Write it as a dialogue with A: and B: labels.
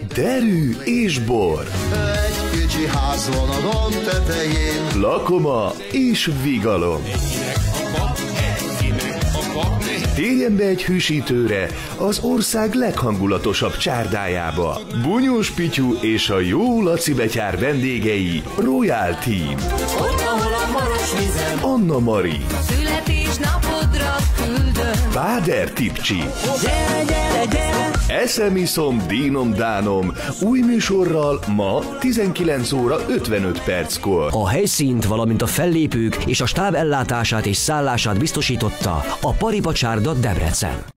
A: derű és bor,
B: egy kicsi ház van a domb tetején,
A: lakoma és vigalom. Térjen be egy hűsítőre az ország leghangulatosabb csárdájába. Bunyós Pityu és a jó Laci betyár vendégei, Royal Team.
C: Ott, ahol a maros vizem,
A: Anna Mari,
C: születésnapodra küldöm.
A: Páder Tipcsi,
C: Gyere, gyere, gyere!
A: Eszem iszom, dínom dánom, új műsorral ma 19 óra 55 perckor.
D: A helyszínt, valamint a fellépők és a stáb ellátását és szállását biztosította a Paripa Csárda Debrecen.